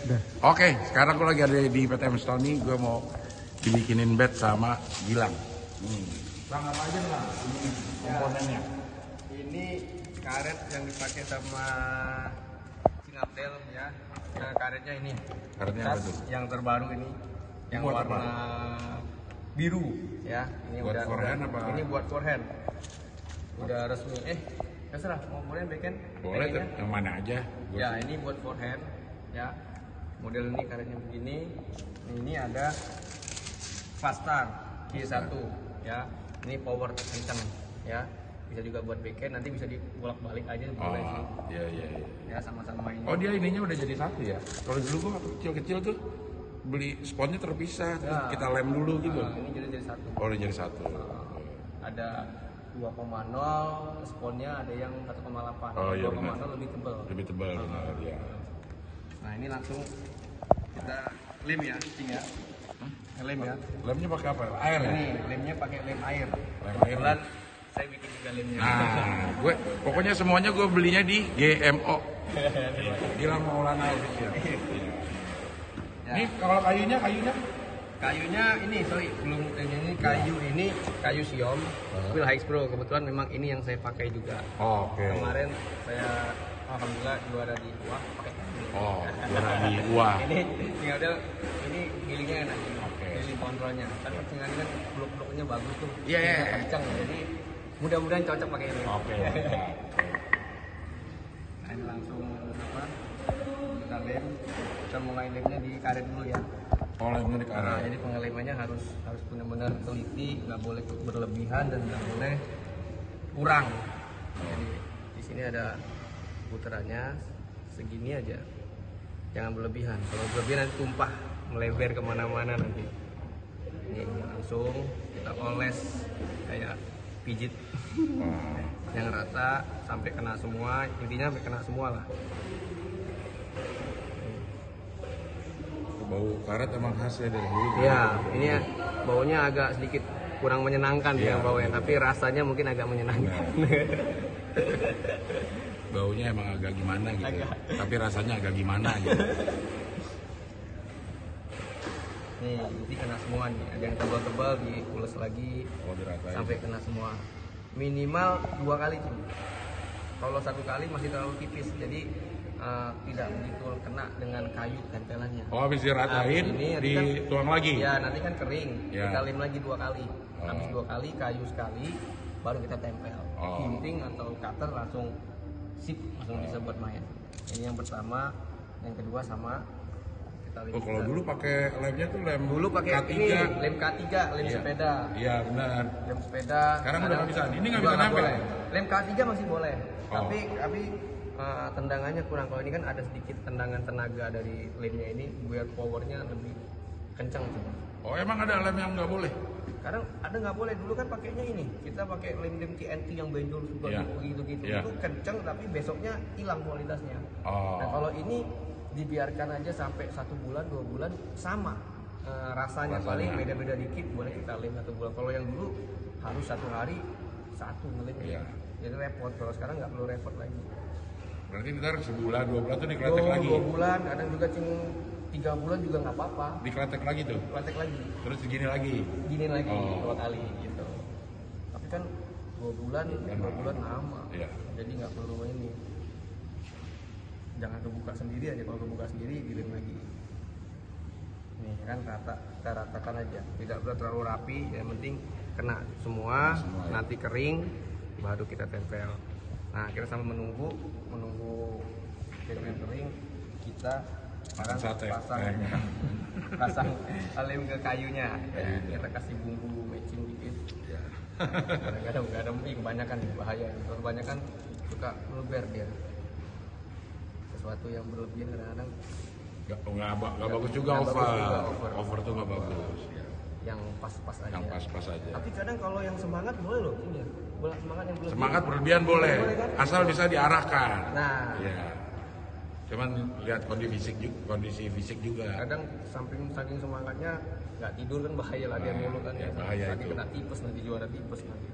Oke, sekarang gue lagi ada di PTM Stone, gue mau dibikinin bed sama Gilang. Bang, apa aja Bang? Ini komponennya. Ini karet yang dipakai sama Singaptel ya. Nah, karetnya ini. Karetnya apa tuh? Yang terbaru ini. Yang Buat warna apa? biru ya. Ini Buat udah forehand apa? Ini buat forehand. Udah resmi. Terserah mau forehand backhand. Boleh tuh, yang mana aja. Ya, ini buat forehand ya. Model ini karetnya begini. Ini ada Fast Start G1 ya. Ini power kencang ya. Bisa juga buat backhand, nanti bisa dibolak-balik aja boleh sih. Iya. Ya, sama-sama ini. Oh, dia ininya udah jadi satu ya? Kalau dulu gua waktu kecil-kecil tuh beli sponnya terpisah, terus kita lem dulu gitu. Ini jadi satu. Oh, udah jadi satu. Ada 2,0, sponnya ada yang 1,8. Oh, iya 2,0 benar. lebih tebal. Lebih tebal benar ya. Nah, ini langsung kita lem ya, Cing ya. Lem ya. Lemnya pakai apa? Air ya? Ini lemnya pakai lem air. Lem air. Kebetulan saya bikin juga lemnya. Nah, gue pokoknya semuanya gue belinya di GMO. Gilang Maulana Official. Ya. Ini kalau kayunya Kayunya ini, sorry, belum ini kayu siom, Phil Hikes Pro. Kebetulan memang ini yang saya pakai juga. Oke. Kemarin saya alhamdulillah juara di UAH pakai kayu. Oh, juara di UAH. Ini tinggal ini gilingnya enak. Oke. Giling kontrolnya. Kan percingan kan blok-bloknya bagus tuh. Iya. Kencang, jadi mudah-mudahan cocok pakai ini. Oke. Nah, ini langsung kita lem. Kita mulai lemnya di karet dulu ya. Oh, lemnya di Nah, karet. jadi pengelemannya harus benar-benar teliti, nggak boleh berlebihan dan nggak boleh kurang. Jadi di sini ada putarannya segini aja, jangan berlebihan. Kalau berlebihan nanti tumpah, melebar kemana-mana nanti. Ini langsung kita oles kayak pijit, yang rata sampai kena semua. Intinya sampai kena semua lah. Bau karet emang khas ya dari dulu. Iya, ini ya, baunya agak sedikit kurang menyenangkan ya baunya, tapi rasanya mungkin agak menyenangkan. Baunya emang agak gimana gitu. Tapi rasanya agak gimana gitu. Nih, jadi kena semua nih. Ada yang tebal-tebal diules lagi Diratain. sampai kena semua. Minimal 2 kali tuh. Kalau 1 kali masih terlalu tipis, jadi tidak begitu kena dengan kayu tempelannya. Oh, habis diratain, dituang lagi? Ya, nanti kan kering. Ya. Kita lem lagi 2 kali. Habis 2 kali, kayu sekali, baru kita tempel. Gunting atau cutter langsung sip, langsung bisa buat main. Ini yang pertama, yang kedua sama kita lem. Oh, kalau dulu pakai lemnya tuh lem Dulu pakai K3. ini, lem K3, lem sepeda. Iya, benar. Lem sepeda. Sekarang udah nggak bisa. Ini nggak juga bisa nempel. boleh. Lem K3 masih boleh. Oh. Tapi tendangannya kurang. Kalau ini kan ada sedikit tendangan tenaga dari lemnya ini biar powernya lebih kencang tuh. Oh, emang ada lem yang nggak boleh? Kadang ada nggak boleh. Dulu kan pakainya ini. Kita pakai lem-lem TNT yang benjol suka begitu-gitu. Iya. Itu kencang tapi besoknya hilang kualitasnya. Oh. Nah, kalau ini dibiarkan aja sampai 1 bulan, 2 bulan sama. Rasanya paling beda-beda dikit boleh kita lem 1 bulan. Kalau yang dulu harus 1 hari 1 ngelemnya. Iya. Jadi repot. Kalau sekarang nggak perlu repot lagi. Berarti ntar sebulan, 2 bulan tuh dikletek lagi? 2 bulan, kadang juga 3 bulan juga nggak apa-apa. Dikletek lagi tuh? Kletek lagi. Terus segini lagi? Giniin lagi Oh. 2 kali gitu. Tapi kan 2 bulan lama. Iya. Jadi nggak perlu ini. Jangan kebuka sendiri aja. Kalau kebuka sendiri dilem lagi. Nih kan kita ratakan aja. Tidak perlu terlalu rapi. Yang penting kena semua. Nanti kering, baru kita tempel. Nah, kita sambil menunggu kering, kita pasang lem ke kayunya. Kita kasih bumbu matching dikit. Kadang-kadang kebanyakan bahaya. Kalau kebanyakan suka melebar dia. Sesuatu yang berlebihan kadang-kadang Nggak bagus juga over tuh nggak bagus. yang pas-pas aja. Yang pas-pas aja. Tapi kadang kalau yang semangat boleh loh, ini. Semangat yang berlebihan. Semangat berlebihan boleh, kan? asal bisa diarahkan. Nah, ya. Cuman lihat kondisi fisik juga. kadang saking semangatnya nggak tidur kan bahaya lah dia mulu kan ya, bahaya nanti itu. kena tipes, nanti juara tipes nanti.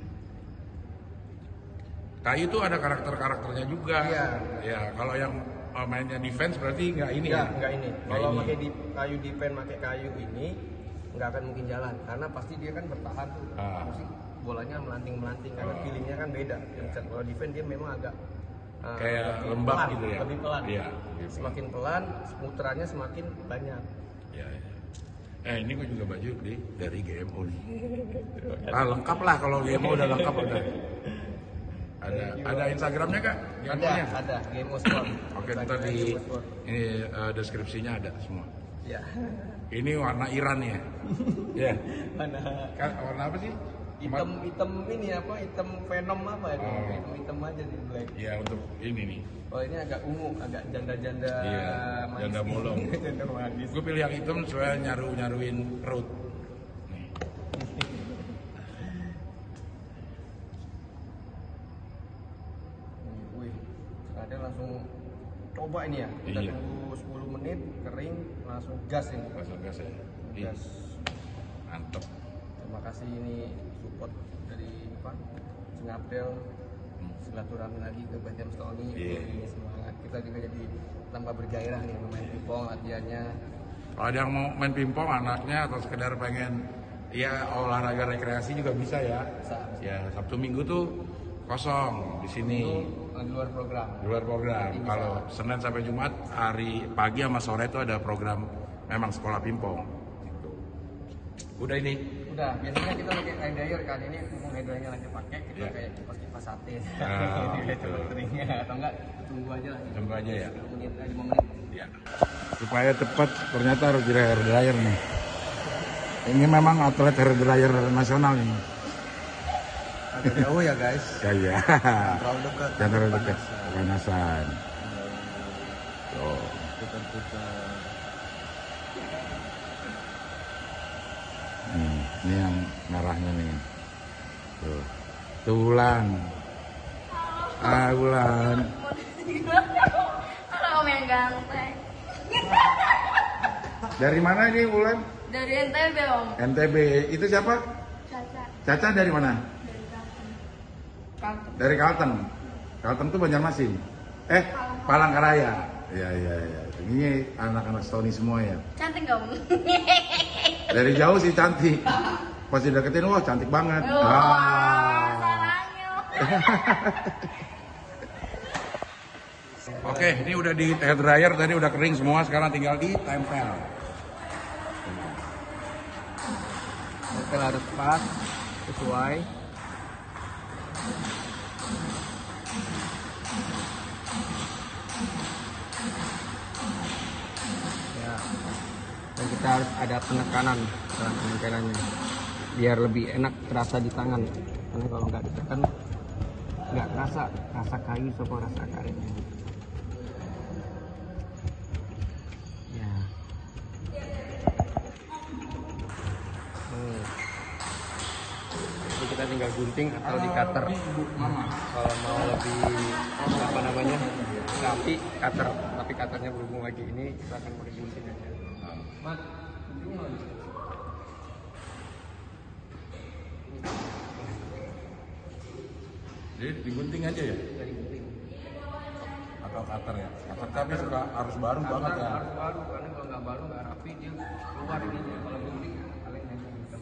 Kayu itu ada karakternya juga. Iya. Ya, kalau yang mainnya defense berarti nggak ini Ya, ya? enggak ini. Nggak Kalau ini. pakai di kayu defense, pakai kayu ini nggak akan mungkin jalan karena pasti dia kan bertahan tuh. Pasti bolanya melanting-melanting karena feelingnya kan beda. Kalau defense dia memang agak Kayak lebih lembab pelan, gitu ya? Lebih pelan. Iya. Semakin pelan, putarannya semakin banyak. Ya, ya. Ini gue juga baju dari GMO nih. Lengkap lah kalau GMO udah lengkap udah. Ada Instagramnya kak? GMO-nya? Ada GMO Sport. Oke, ntar di ini deskripsinya ada semua. Ya. Ini warna Iran ya? Ya. Mana? Warna apa sih? Hitam ini apa? Hitam Venom apa ya? Oh. Hitam aja di black. Iya untuk ini nih. Oh ini agak ungu, agak janda-janda Iya, manis. janda bolong. Janda manis. Gue pilih yang hitam supaya nyaruin perut. Nih. Wih, ada langsung coba ini ya. Kita Iya. tunggu 10 menit kering, langsung gas ini. Langsung gas ya. Ih, Gas. mantep. Terima kasih ini support dari apa? Singapel. Silaturahmi lagi ke Bajam Stony. Iya. Ini semangat. Kita juga jadi tambah bergairah nih main pingpong latihannya. Kalau ada yang mau main pingpong anaknya atau sekedar pengen ya olahraga rekreasi juga bisa ya. Bisa. Ya Sabtu Minggu tuh kosong di sini. Itu di luar program. Di luar program. Bisa. Kalau Senin sampai Jumat hari pagi sama sore itu ada program memang sekolah pingpong. Gitu. Udah ini. Udah, biasanya kita pakai hair dryer kan, ini mumpung hair dryernya lagi pakai, kita Iya. kayak kipas sate. Ah, Biar gitu. cepet keringnya, atau enggak tunggu aja lah. Tunggu aja ya. 10 menit, 5 menit. Ya. Supaya cepat ternyata harus di hair dryer nih. Ini memang atlet hair dryer nasional nih. Agak jauh ya guys. Ya ya. Terlalu dekat. Jangan terlalu dekat. Panasan. Tuh. Putar-putar. Ini yang merahnya nih. Tuh. Tuh Wulan. Wulan. Halo Om yang ganteng. Dari mana ini Wulan? Dari NTB Om. NTB. Itu siapa? Caca. Caca dari mana? Dari Kalteng. Kalteng. Dari Kalteng. Kalteng tuh Banjarmasin. Palangkaraya. Iya iya iya. Ini anak-anak Stony semua ya. Cantik gak Om? Dari jauh sih cantik. Pas dideketin wah cantik banget. Sarangnya. Oke, ini udah di hair dryer tadi udah kering semua, sekarang tinggal ditempel. Tempel harus pas, sesuai. Ya. Dan kita harus ada penekanan dalam penempelannya, biar lebih enak terasa di tangan. Karena kalau nggak ditekan, nggak kerasa rasa kayu sama rasa karetnya. Ya. Jadi kita tinggal gunting atau di cutter. Kalau mau lebih apa namanya rapi, cutter. Tapi cutternya berhubung lagi ini, kita akan pakai gunting aja. Mat, gunting lagi. Jadi digunting aja ya? Dari gunting. Atau cutter ya? Cutter tapi suka harus baru banget ya. Harus baru, karena kalau nggak baru nggak rapi dia keluar ininya. Kalau gunting kalian nempel hitam.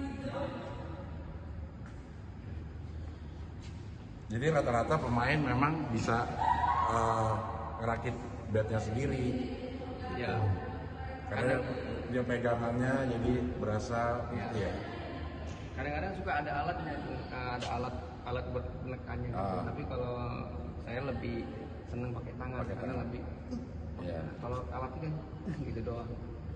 Jadi rata-rata pemain memang bisa ngerakit batnya sendiri. Ya. Karena dia pegangannya jadi berasa Iya. ya. Kadang-kadang suka ada alatnya, ada alat buat menekannya gitu. Ah. Tapi kalau saya lebih seneng pakai tangan Pakai karena tangan. lebih Iya. kalau alat kan gitu doang.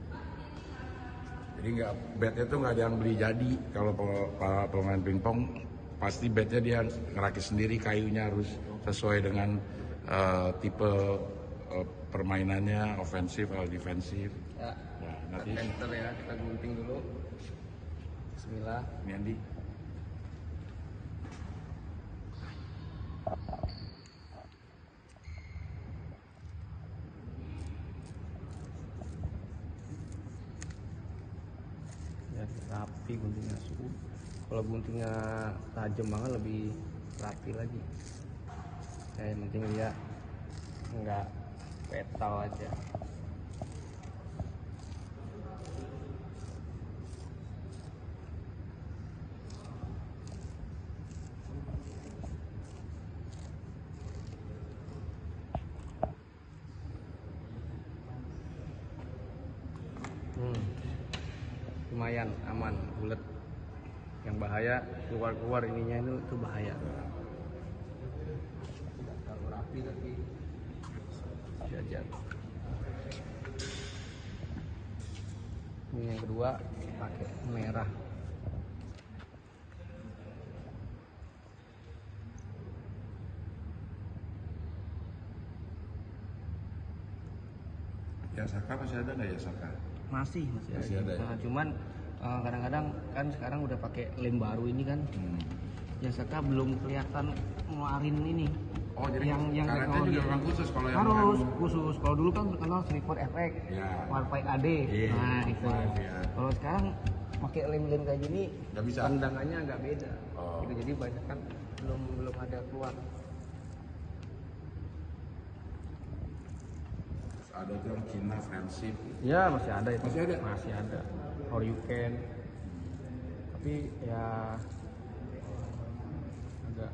Jadi nggak batnya tuh nggak ada yang beli jadi. Kalau pemain pingpong pasti batnya dia ngerakit sendiri, kayunya harus sesuai dengan tipe permainannya, ofensif atau defensif. Ya. Nah, nanti Enter ya, kita gunting dulu. Bismillah. ini Andi. Ya, rapi guntingnya suhu. Kalau guntingnya tajam banget lebih rapi lagi. Ya, yang penting dia nggak petal aja. Lumayan aman, bulat. Yang bahaya keluar ininya itu bahaya. Kalau rapi tapi jajar. Ini yang kedua pakai merah. Ya Saka masih ada nggak ya Saka? Masih ada ya? Nah, cuman kadang-kadang kan sekarang udah pakai lem baru ini kan. Yasaka belum kelihatan ngeluarin ini. Oh jadi yang karetnya juga memang khusus kalau yang harus khusus. Kalau dulu kan terkenal Sniper FX, Ya. Warpipe AD. Iya, Nah itu. ya. Kalau sekarang pakai lem-lem kayak gini, Nggak bisa. pandangannya agak beda. Oh. Gitu, jadi banyak kan belum ada keluar. Ada tuh yang Cina friendship. Ya masih ada itu. Masih ada? Masih ada. Or you can. Tapi ya agak.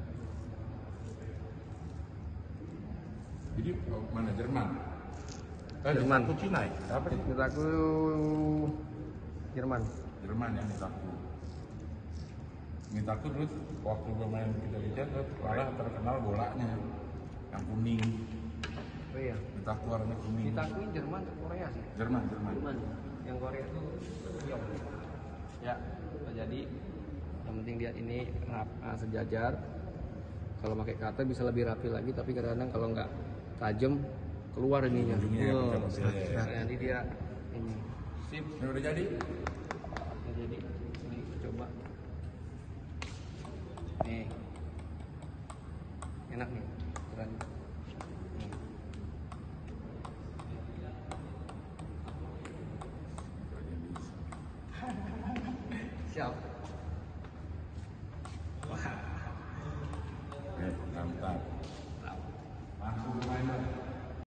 Jadi mana Jerman? Jerman. Aku Cina ya? Apa sih? Aku Jerman. Jerman ya Mitaku. Mitaku dulu waktu bermain kita lihat malah terkenal bolanya yang kuning. Oh iya. Mitaku warna kuning. Kita akuin Jerman ke Korea sih. Jerman. Yang Korea itu Yong. Ya, jadi yang penting dia ini sejajar. Kalau pakai cutter bisa lebih rapi lagi, tapi kadang-kadang kalau nggak tajam keluar ininya. Ujungnya ya, pecah-pecah ya. Nanti dia ini. Sip. Ini udah jadi? Udah jadi. Ini coba. Nih. Enak nih. Keren. Nih. Siap. Mantap. Langsung bermain.